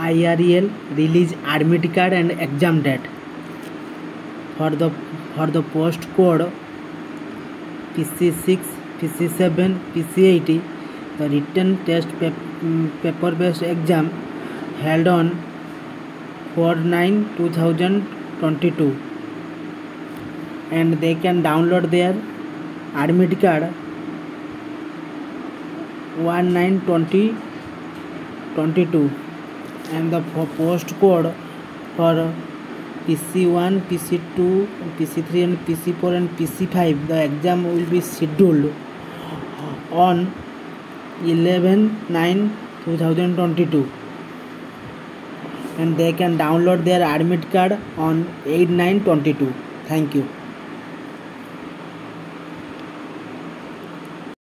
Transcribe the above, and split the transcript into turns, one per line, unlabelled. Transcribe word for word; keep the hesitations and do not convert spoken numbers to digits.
I R E L release admit card and exam date. For the for the post code P C six, P C seven, P C eighty, the written test paper based exam held on four nine two thousand twenty-two, and they can download their admit card one nine twenty twenty-two, and the post code for P C one, P C two, P C three and P C four and P C five, the exam will be scheduled on eleven nine two thousand twenty-two, and they can download their admit card on eight nine twenty-two. Thank you.